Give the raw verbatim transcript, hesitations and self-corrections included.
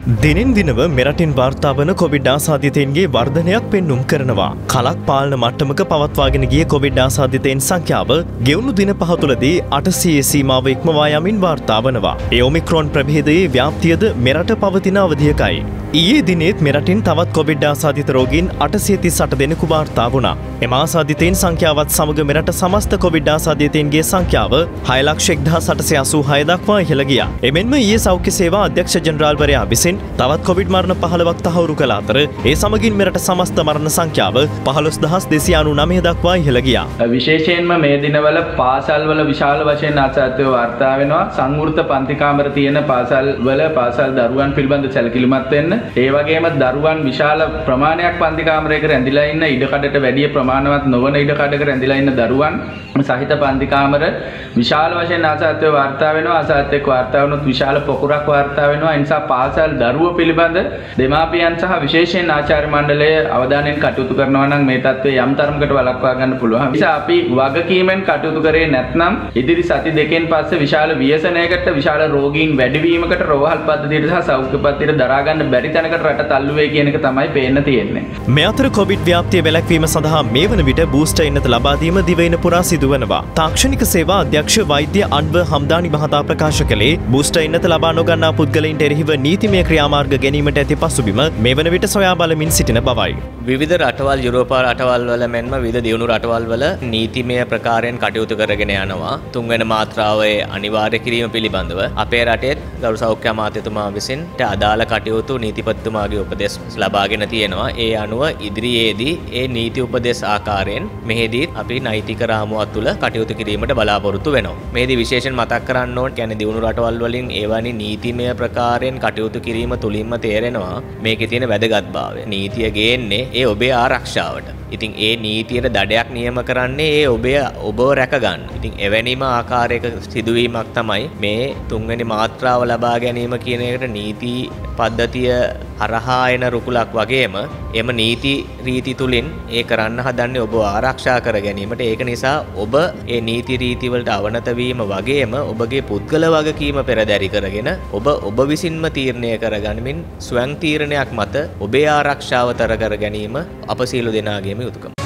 දිනින් දිනව මෙරටින් වාර්තා වන කොවිඩ් ආසාදිතයින්ගේ වර්ධනයක් පෙන්නුම් කරනවා. කලක් පාලන මට්ටමක පවත්වාගෙන ගිය කොවිඩ් ආසාදිතයින් සංඛ්‍යාව ගෙවුණු දින පහ තුළදී අටසිය සීමාව ඉක්මවා යමින් වාර්තා වනවා. ඒ ඔමික්‍රෝන් ප්‍රභේදයේ ව්‍යාප්තියද මෙරට පවතින අවධියකයි. ඊයේ දිනේත් මෙරටින් තවත් කොවිඩ් ආසාදිත රෝගීන් අටසිය තිස් අට දෙනෙකු වාර්තා වුණා. එම ආසාදිතයින් සංඛ්‍යාවත් සමග මෙරට සමස්ත කොවිඩ් ආසාදිතයින්ගේ සංඛ්‍යාව හය ලක්ෂ එක්දහස් අටසිය අසූ හය දක්වා ඉහළ ගියා. එමෙන්ම ඊයේ සෞඛ්‍ය සේවා අධ්‍යක්ෂ ජෙනරාල්වරයා විසින් තවත් කොවිඩ් මරණ පහළොවක් තහවුරු කළ අතර ඒ සමගින් මෙරට සමස්ත මරණ සංඛ්‍යාව පහළොස් දහස් දෙසිය අනූනවය දක්වා ඉහළ ගියා. විශේෂයෙන්ම මේ දිනවල පාසල්වල විශාල වශයෙන් ආසාදිතව වාර්තා වෙනවා. සංවෘත පන්ති කාමර තියෙන පාසල්වල පාසල් දරුවන් පිළිබඳ සැලකිලිමත් වෙන්න. ඒ වගේම දරුවන් විශාල ප්‍රමාණයක් පන්ති කාමරයක රැඳිලා ඉන්න ඉඩකඩට වැඩිය ප්‍රමාණවත් නොවන ඉඩකඩක රැඳිලා ඉන්න දරුවන් සහිත පන්ති කාමර විශාල වශයෙන් ආසාදිතව වාර්තා වෙනවා. ආසාදිතෙක් වාර්තා වුණොත් විශාල පොකුරක් වාර්තා වෙනවා. ඒ නිසා පාසල් දරුවෝ පිළිබඳ දෙමාපියන් සහ විශේෂයෙන් ආචාර්ය මණ්ඩලය අවධානයෙන් කටයුතු කරනවා නම් මේ තත්ත්වය යම් තරමකට වළක්වා ගන්න පුළුවන්. නිසා අපි වගකීමෙන් කටයුතු කරේ නැත්නම් ඉදිරි සති දෙකෙන් පස්සේ විශාල ව්‍යසනයකට විශාල රෝගීන් වැඩිවීමකට රෝහල් පද්ධතියට සහ සෞඛ්‍ය පද්ධතියට දරා ගන්න බැරි තැනකට රට තල්ලු වෙයි කියන එක තමයි පේන්න තියෙන්නේ. මේ අතර කොවිඩ් ව්‍යාප්තිය වැළැක්වීම සඳහා මේ වන විට බූස්ටර් එන්නත ලබා දීම දිවයින පුරා සිදුවනවා. තාක්ෂණික සේවා අධ්‍යක්ෂ වෛද්‍ය අන්වර් හම්දානි මහතා ප්‍රකාශ කළේ බූස්ටර් එන්නත ලබා නොගන්නා පුද්ගලයින්ට එරෙහිව නීතිමය ක්‍රියාමාර්ග ගැනීමට ඇති පසුබිම මේ වන විට සොයා බලමින් සිටින බවයි. විවිධ රටවල් යුරෝපා රටවල් වල මෙන්ම විවිධ දියුණු රටවල් වල නීතිමය ප්‍රකාරයෙන් කටයුතු කරගෙන යනවා. තුන්වෙනි මාත්‍රාවේ අනිවාර්ය කිරීම පිළිබඳව අපේ රටේ ගරු සෞඛ්‍ය අමාත්‍යතුමා විසින් අදාළ කටයුතු නීතිපතිතුමාගේ උපදෙස් ලබාගෙන තියෙනවා. ඒ අනුව ඉදිරියේදී ඒ නීති උපදෙස් ආකාරයෙන් මෙහිදී අපි නෛතික රාමුවක් තුළ කටයුතු කිරීමට බලාපොරොත්තු වෙනවා. මෙහිදී විශේෂයෙන් මතක් කරන්න ඕන කියන්නේ දියුණු රටවල් වලින් එවැනි නීතිමය ප්‍රකාරයෙන් කටයුතු කිරීම තුලින්ම තේරෙනවා මේකේ තියෙන වැදගත්භාවය. නීතිය ගේන්නේ ඒ ඔබේ ආරක්ෂාවට. ඉතින් ඒ නීතියට දඩයක් නියම කරන්නේ ඒ ඔබේ ඔබව රැක ගන්න. ඉතින් එවැනිම ආකාරයක සිදුවීමක් තමයි මේ තුන්වෙනි මාත්‍රාව ලබා ගැනීම කියන එකට නීති පද්ධතිය හරහා එන රුකුලක් වගේම එම නීති රීති තුලින් ඒ කරන්න හදන්නේ ඔබව ආරක්ෂා කර ගැනීමට. ඒක නිසා ඔබ ඒ නීති රීති වලට අවනත වීම වගේම ඔබගේ පුද්ගල වගකීම පෙරදරි කරගෙන ඔබ ඔබ විසින්ම තීරණය කරගනිමින් ස්වයං තීරණයක් මත ඔබේ ආරක්ෂාව තර කර ගැනීම අප සියලු දෙනාගේම යුතුකම.